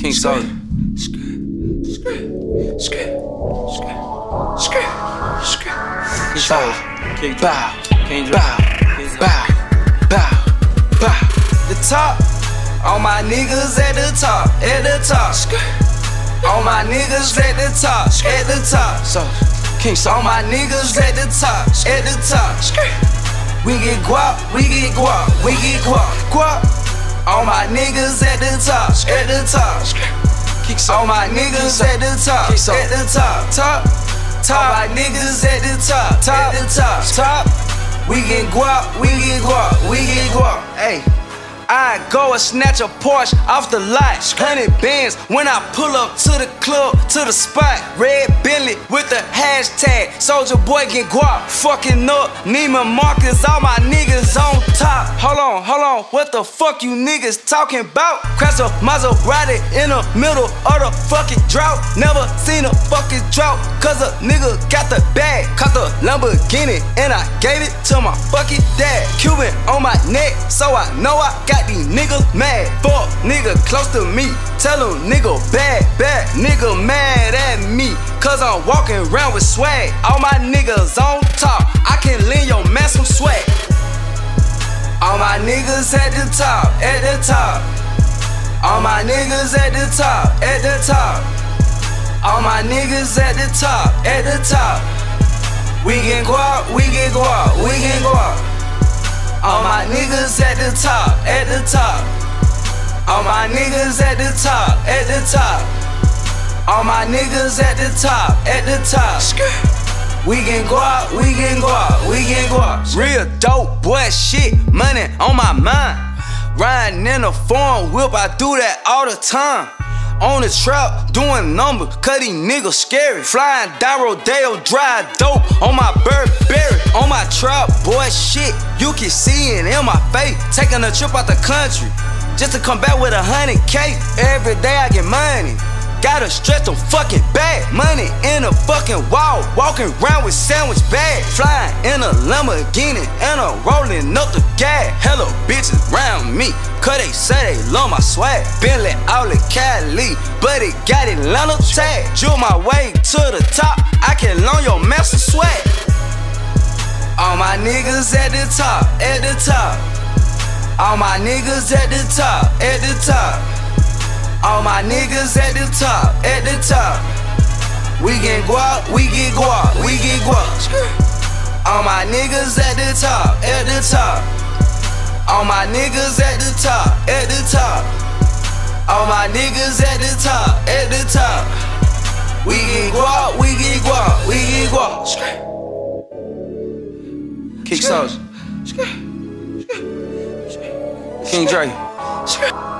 King Soldier. King Soldier. King Bow. King Bow. Bow. Bow. Bow. The top. All my niggas at the top. At the top. All my niggas at the top. At the top. So, King Soldier. All my niggas at the top. At the top. We get guap. We get guap. We get guap. Guap. All my niggas at the top. At the top. All my niggas at the top. At the top. Top. All my niggas at the top. At the top. Top. We get guap. We get guap. We get guap. Hey. I go and snatch a Porsche off the lot. 100 bands when I pull up to the club, to the spot. Red Bentley with the hashtag Soldier Boy get guap. Fucking up Neiman Marcus, all my niggas on top. Hold on, what the fuck you niggas talking about? Crash a Maserati in the middle of the fucking drought. Never seen a fucking drought, cause a nigga got the bag. Caught the Lamborghini and I gave it to my fucking dad. Cuban on my neck, so I know I got these niggas mad. Fuck nigga close to me, tell him nigga bad. Nigga mad at me, cause I'm walking around with swag. All my niggas on top, I can lend your man some swag. All my niggas at the top, at the top. All my niggas at the top, at the top. All my niggas at the top, at the top. We get guap, we get guap, we get guap. All my niggas at the top, at the top. All my niggas at the top, at the top. All my niggas at the top, at the top. We get guap, we get guap, we get guap. Real dope boy shit, money on my mind. Riding in a foreign whip, I do that all the time. On the trap, doing numbers, cause these niggas scary. Flying down Rodeo, drive dope on my Burberry. On my trap, boy shit, you can see it in my face. Taking a trip out the country, just to come back with 100K. Every day I get money, gotta stretch them fucking bag. Money in a fucking wall, walking around with sandwich bags. Flying in a Lamborghini and I'm rolling up the gas. Hello bitches round me, cause they say they love my swag. Bentley out in Cali, but it got Atlanta tag. Drew my way to the top, I can loan your man some swag. All my niggas at the top, at the top. All my niggas at the top, at the top. All my niggas at the top, at the top. We get guap, we get guap, we get guap. All my niggas at the top, at the top. All my niggas at the top, at the top. All my niggas at the top, at the top. We get guap, we get guap, we get guap. King Soldier. King Dre.